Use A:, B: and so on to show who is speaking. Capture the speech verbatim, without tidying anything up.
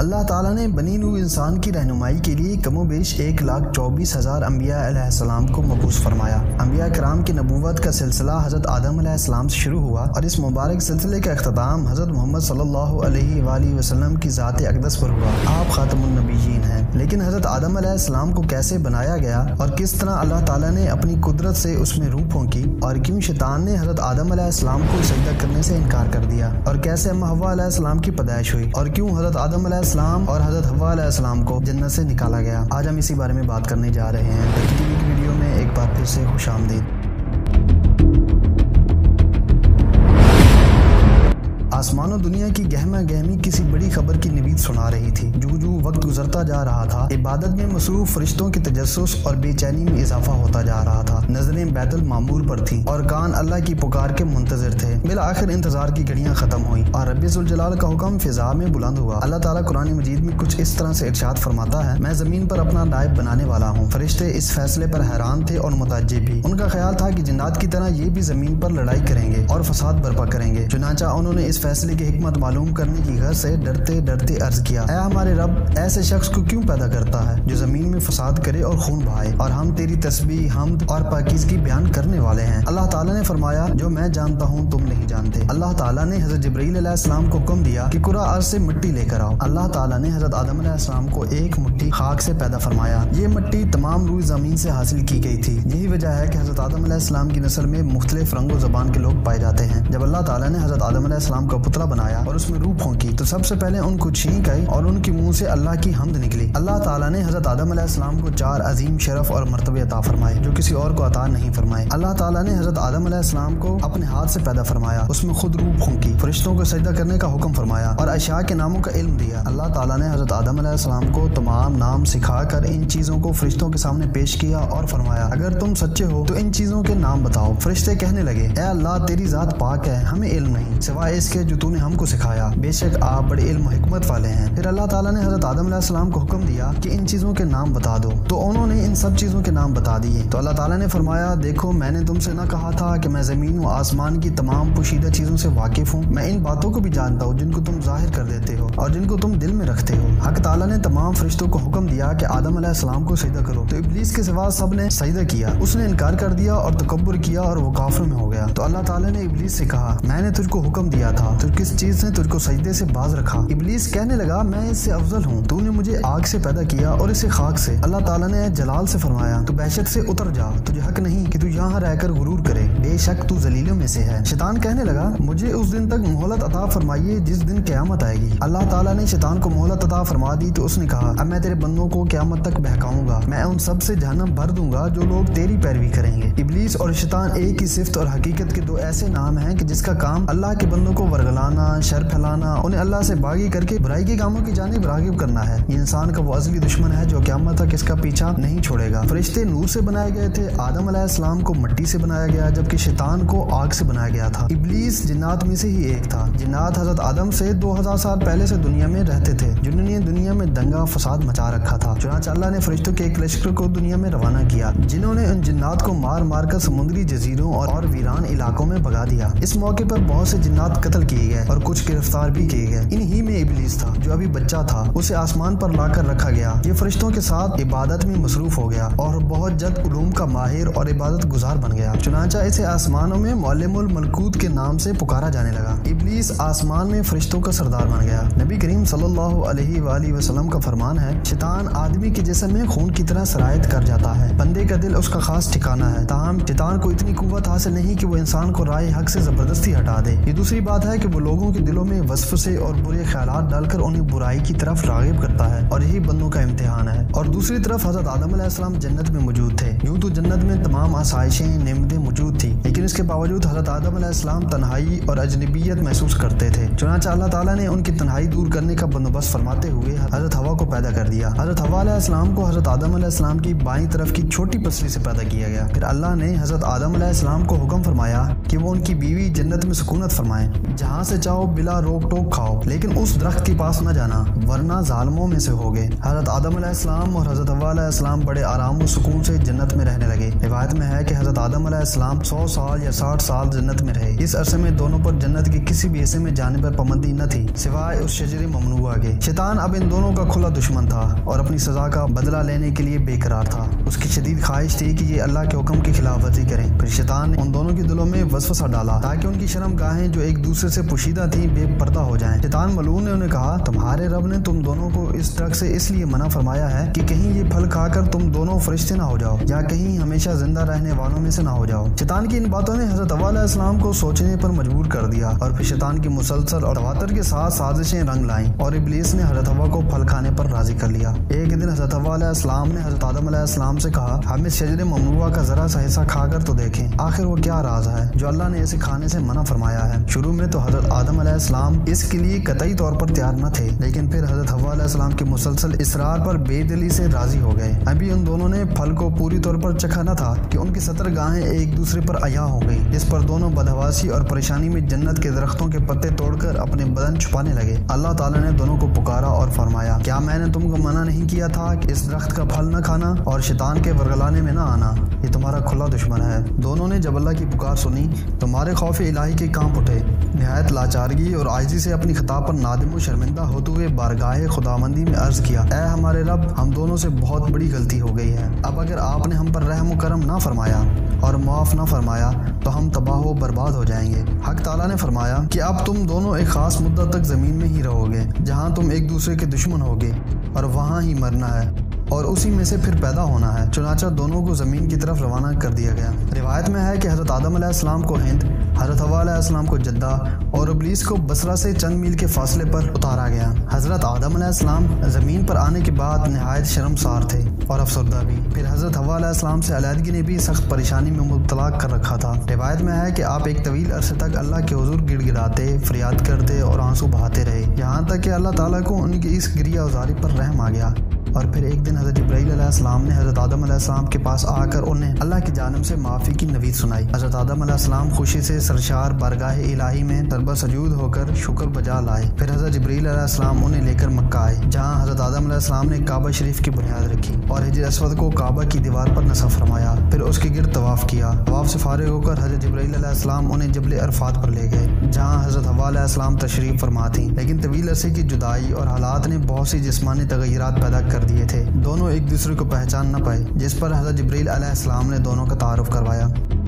A: اللہ تعالیٰ نے بنی نوع انسان کی رہنمائی کے لیے کم و بیش ایک لاکھ چوبیس ہزار انبیاء علیہ السلام کو مبعوث فرمایا۔ انبیاء کرام کی نبوت کا سلسلہ حضرت آدم علیہ السلام سے شروع ہوا اور اس مبارک سلسلے کا اختتام حضرت محمد صلی اللہ علیہ وآلہ وسلم کی ذات اقدس پر ہوا۔ آپ خاتم النبیین ہیں، لیکن حضرت آدم علیہ السلام کو کیسے بنایا گیا اور کس طرح اللہ تعالیٰ نے اپنی قدرت سے اس میں روح پھونکی، اور کیوں شیطان نے حضرت آدم علیہ السلام کو سجدہ کرنے سے انکار کر دیا، اور کیسے اما حوا علیہ السلام کی پیدائش ہوئی، اور کیوں حضرت آدم علیہ السلام اور حضرت حوا علیہ السلام کو جنت سے نکالا گیا، آج ہم اسی بارے میں بات کرنے جا رہے ہیں۔ ٹیکی ٹی وی کی ویڈیو میں ایک بار پھر سے خوش آمدید۔ آسمان و دنیا کی گہما گہمی کسی بڑی خبر کی نوید سنا رہی تھی۔ جو جو وقت گزرتا جا رہا تھا، عبادت میں مصروف فرشتوں کے تجسس اور بے چینی میں اضافہ ہوتا جا رہا تھا۔ نظریں بیت المعمور پر تھیں اور کان اللہ کی پکار کے منتظر تھے۔ بالآخر انتظار کی گھڑیاں ختم ہوئیں اور رب ذوالجلال کا حکم فضا میں بلند ہوا۔ اللہ تعالیٰ قرآن مجید میں کچھ اس طرح سے ارشاد فرماتا ہے، میں زمین پر اپنا نائب بنانے والا ہوں۔ فرشتے اس فیصلے پر حیران تھے اور متعجب بھی۔ ان کا خیال تھا کہ جنات کی طرح یہ بھی زمین پر لڑائی کریں گے اور فساد برپا کریں گے۔ چنانچہ انہوں نے اس فیصلے کی حکمت معلوم کرنے کی غرض سے ڈرتے ڈرتے عرض کیا، اے ہمارے رب، ایسے شخص کو کیوں پیدا کرتا ہے جو زمین میں فساد کرے اور خون بہائے، اور ہم تیری تسبیح، حمد اور پاکیزگی بیان کرنے والے ہیں۔ اللہ تعالیٰ نے فرمایا، جو میں جانتا ہوں تم نہیں جانتے۔ اللہ تعالیٰ نے حضرت جبرائیل علیہ السلام کو حکم دیا کہ قرہ ارض سے مٹی لے کر آؤ۔ اللہ تعالیٰ نے حضرت آدم علیہ السلام کو ایک مٹھی خاک سے پیدا فرمایا۔ یہ مٹی تمام روئے زمین سے حاصل کی گئی تھی۔ یہی وجہ ہے کہ حضرت آدم علیہ السلام کی نسل میں مختلف رنگ و زبان کے لوگ پائے جاتے ہیں۔ جب اللہ تعالیٰ نے حضرت آدم علیہ السلام کا پتلا بنایا اور اس میں روح پھونکی تو سب سے پہلے ان کو چھینک آئی اور ان کے منہ سے اللہ کی حمد نکلی۔ اللہ تعالیٰ نے حضرت آدم علیہ السلام کو چار عظیم شرف اور مرتبے عطا فرمائے جو کسی اور کو عطا نہیں فرمائے۔ اللہ تعالیٰ نے حضرت آدم علیہ السلام کو اپنے ہاتھ سے پیدا فرمایا، اس میں خود روح پھونکی، فرشتوں کو سجدہ کرنے کا حکم فرمایا اور اشیاء کے ناموں کا علم دیا۔ اللہ تعالیٰ نے حضرت آدم علیہ السلام کو تمام نام سکھا کر ان چیزوں کو فرشتوں کے سامنے پیش کیا اور فرمایا، اگر تم سچے ہو تو ان چیزوں کے نام بتاؤ۔ فرشتے کہنے لگے، اے اللہ، تیری ذات پاک ہے، ہمیں علم نہیں سوائے اس کے جو تو نے ہم کو سکھایا، بے شک آپ بڑے علم و حکمت والے ہیں۔ پھر اللہ تعالیٰ نے حضرت آدم علیہ السلام کو حکم دیا کہ ان چیزوں کے نام بتا دو، تو انہوں نے ان سب چیزوں کے نام بتا دیے۔ تو اللہ تعالیٰ نے فرمایا، دیکھو، میں نے تم سے نہ کہا تھا کہ میں زمین و آسمان کی تمام پوشیدہ چیزوں سے واقف ہوں؟ میں ان باتوں کو بھی جانتا ہوں جن کو تم ظاہر کر دیتے ہو اور جن کو تم دل میں رکھتے ہو۔ حق تعالیٰ نے تمام فرشتوں کو حکم دیا کہ آدم علیہ السلام کو سجدہ کرو، تو ابلیس کے سوا سب نے سجدہ کیا۔ اس نے انکار کر دیا اور تکبر کیا اور وہ کافروں میں ہو گیا۔ تو اللہ تعالیٰ نے ابلیس سے کہا، میں نے تجھ کو حکم دیا تھا، تو کس چیز نے تجھ کو سجدے سے باز رکھا؟ ابلیس کہنے لگا، میں اس سے افضل ہوں، تو نے مجھے آگ سے پیدا کیا اور اسے خاک سے۔ اللہ تعالیٰ نے جلال سے فرمایا، تو بحشت سے اتر جا، تجھے حق نہیں کہ تو یہاں رہ کر غرور کرے، بے شک تو ذلیلوں میں سے ہے۔ شیطان کہنے لگا، مجھے اس دن تک مہلت عطا فرمائیے جس دن قیامت آئے گی۔ اللہ تعالیٰ نے شیطان کو مہلت عطا فرما دی تو اس نے کہا، اب میں تیرے بندوں کو قیامت تک بہکاؤں گا، میں ان سب سے جہنم بھر دوں گا جو لوگ تیری پیروی کریں گے۔ ابلیس اور شیطان ایک ہی صفت اور حقیقت کے دو ایسے نام ہیں کہ جس کا کام اللہ کے بندوں کو ورگلانا، شر پھیلانا، انہیں اللہ سے باغی کر کے برائی کے کاموں کی جانب راغب کرنا ہے۔ یہ انسان کا وہ ازلی دشمن ہے جو قیامت تک اس کا پیچھا نہیں چھوڑے گا۔ فرشتے نور سے بنائے گئے تھے، آدم علیہ السلام کو مٹی سے بنایا گیا، جبکہ شیطان کو آگ سے بنایا گیا تھا۔ ابلیس جنات میں سے ہی ایک تھا۔ جنات حضرت آدم سے دو ہزار سال پہلے سے دنیا میں رہتے تھے، جنہوں نے دنیا میں دنگا فساد مچا رکھا تھا۔ چنانچہ اللہ نے فرشتوں کے ایک لشکر کو دنیا میں روانہ کیا، جنہوں نے ان جنات کو مار مار کر سمندری جزیروں اور ویران علاقوں میں بھگا دیا۔ اس موقع پر بہت سے جنات قتل کیے گئے اور کچھ گرفتار بھی کیے گئے۔ انہی میں ابلیس تھا جو ابھی بچہ تھا، اسے آسمان پر لا کر رکھا گیا۔ یہ فرشتوں کے ساتھ عبادت میں مصروف ہو گیا اور بہت جلد علوم کا ماہر اور عبادت گزار بن گیا۔ چنانچہ اسے آسمانوں میں معلم الملکوت کے نام سے پکارا جانے لگا۔ ابلیس آسمان میں فرشتوں کا سردار بن گیا۔ نبی کریم صلی اللہ علیہ وآلہ وسلم کا فرمان ہے، شیطان آدمی کے جسم میں خون کی طرح سرایت کر جاتا ہے، بندے کا دل اس کا خاص ٹھکانہ ہے، تاہم شیطان کو اتنی قوت حاصل نہیں کہ وہ انسان کو رائے حق سے زبردستی ہٹا دے۔ یہ دوسری بات ہے کہ وہ لوگوں کے دلوں میں وصف سے اور برے خیالات ڈال کر انہیں برائی کی طرف راغب کرتا ہے، اور یہی بندوں کا امتحان ہے۔ اور دوسری طرف حضرت آدم علیہ السلام جنت میں موجود تھے۔ یوں تو جنت میں تمام آسائشیں، نعمتیں موجود تھی، لیکن اس کے باوجود حضرت آدم علیہ السلام تنہائی اور اجنبیت محسوس کرتے تھے۔ چنانچہ اللہ تعالیٰ نے ان کی تنہائی دور کرنے کا بندوبست فرماتے ہوئے حضرت حوا کو پیدا کر دیا۔ حضرت حوا علیہ السلام کو حضرت آدم علیہ السلام کی بائیں طرف کی چھوٹی پسلی سے پیدا کیا گیا۔ پھر اللہ نے حضرت آدم علیہ السلام کو حکم فرمایا کہ وہ ان کی بیوی جنت میں سکونت فرمائیں، جہاں سے چاہو بلا روک ٹوک کھاؤ، لیکن اس درخت کے پاس نہ جانا ورنہ ظالموں میں سے ہوگے۔ حضرت آدم علیہ السلام اور حضرت حوا علیہ السلام بڑے آرام و سکون سے جنت میں رہنے لگے۔ روایت میں ہے کہ حضرت آدم علیہ السلام سو سال یا ساٹھ سال جنت میں رہے۔ یہ اس عرصے میں دونوں پر جنت کے کسی بھی حصے میں جانے پر پابندی نہ تھی سوائے اس شجر ممنوعہ کے۔ شیطان اب ان دونوں کا کھلا دشمن تھا اور اپنی سزا کا بدلہ لینے کے لیے بے قرار تھا۔ اس کی شدید خواہش تھی کہ یہ اللہ کے حکم کی خلاف ورزی کریں۔ پھر شیطان نے ان دونوں کے دلوں میں وسوسہ ڈالا تاکہ ان کی شرم گاہیں جو ایک دوسرے سے پوشیدہ تھیں بے پردہ ہو جائیں۔ شیطان ملعون نے انہیں کہا، تمہارے رب نے تم دونوں کو اس درخت سے اس لیے منع فرمایا ہے کہ کہیں یہ پھل کھا کر تم دونوں فرشتے نہ ہو جاؤ یا کہیں ہمیشہ زندہ رہنے والوں میں سے نہ ہو جاؤ۔ شیطان کی ان باتوں نے حضرت حوا علیہ السلام کو سوچنے پر مجبور کر دیا اور پھر شیطان کی مسلسل اور تواتر کے ساتھ سازشیں رنگ لائیں اور ابلیس نے حضرت حوا کو پھل کھانے پر راضی کر لیا۔ ایک دن حضرت حوا علیہ السلام نے حضرت آدم علیہ السلام سے کہا، ہم اس شجر ممنوعہ کا ذرا سا حصہ کھا کر تو دیکھیں، آخر وہ کیا راز ہے جو اللہ نے اسے کھانے سے منع فرمایا ہے۔ شروع میں تو حضرت آدم علیہ السلام اس کے لیے قطعی طور پر تیار نہ تھے، لیکن پھر حضرت حوا علیہ السلام کے مسلسل اصرار پر بے دلی سے راضی ہو گئے۔ ابھی ان دونوں نے پھل کو پوری طور پر چکھا نہ تھا کہ ان کی ستر گاہیں ایک دوسرے پر عیاں ہو گئی، جس پر دونوں بدحواسی اور پریشانی میں جنت کے درختوں کے پتے توڑ کر اپنے بدن چھپانے لگے۔ اللہ تعالیٰ نے دونوں کو پکارا اور فرمایا، کیا میں نے تم کو منع نہیں کیا تھا کہ اس درخت کا پھل نہ کھانا اور شیطان کے ورگلانے میں نہ آنا؟ یہ تمہارا کھلا دشمن ہے۔ دونوں نے جب اللہ کی پکار سنی تمہارے خوف الہی کے کانپ اٹھے، نہایت لاچارگی اور عاجزی سے اپنی خطا پر نادم و شرمندہ ہوتے ہوئے بارگاہ خداوندی میں عرض کیا، اے ہمارے رب، ہم دونوں سے بہت بڑی غلطی ہو گئی ہے۔ اب اگر آپ نے ہم پر رحم و کرم نہ فرمایا اور معاف نہ فرمایا تو ہم تباہ و برباد ہو جائیں گے۔ حق تعالیٰ نے فرمایا کہ اب تم دونوں ایک خاص مدت تک زمین میں ہی رہو گے جہاں تم ایک دوسرے کے دشمن ہوگے اور وہاں ہی مرنا ہے اور اسی میں سے پھر پیدا ہونا ہے۔ چنانچہ دونوں کو زمین کی طرف روانہ کر دیا گیا۔ روایت میں ہے کہ حضرت آدم علیہ السلام کو ہند، حضرت حوا علیہ السلام کو جدہ اور ابلیس کو بصرہ سے چند میل کے فاصلے پر اتارا گیا۔ حضرت آدم علیہ السلام زمین پر آنے کے بعد نہایت شرمسار تھے اور افسردہ بھی۔ پھر حضرت حوا علیہ السلام سے علیحدگی نے بھی سخت پریشانی میں مبتلا کر رکھا تھا۔ روایت میں ہے کہ آپ ایک طویل عرصے تک اللہ کے حضور گڑ گڑاتے، فریاد کرتے اور آنسو بہاتے رہے، یہاں تک کہ اللہ تعالیٰ کو ان کی اس گریہ ازاری پر رحم آ گیا۔ اور پھر ایک دن حضرت جبرائیل علیہ السلام نے حضرت آدم علیہ السلام کے پاس آ کر انہیں اللہ کی جانب سے معافی کی نوید سنائی۔ حضرت آدم علیہ السلام خوشی سے سرشار بارگاہ الہی میں سربہ سجود ہو کر شکر بجا لائے۔ پھر حضرت جبرائیل علیہ السلام انہیں لے کر مکہ آئے، جہاں حضرت آدم علیہ السلام نے کعبہ شریف کی بنیاد رکھی اور حجر اسود کو کعبہ کی دیوار پر نصب فرمایا، پھر اس کے گرد طواف کیا۔ طواف سے فارغ ہو کر حضرت جبرائیل علیہ السلام انہیں جبل عرفات پر لے گئے، جہاں حضرت حوا علیہ السلام تشریف فرما تھیں، لیکن طویل عرصے کی جدائی اور حالات نے بہت سی جسمانی تغیرات پیدا کر دیے تھے۔ دونوں ایک دوسرے کو پہچان نہ پائے، جس پر حضرت جبرائیل علیہ السلام نے دونوں کا تعارف کروایا۔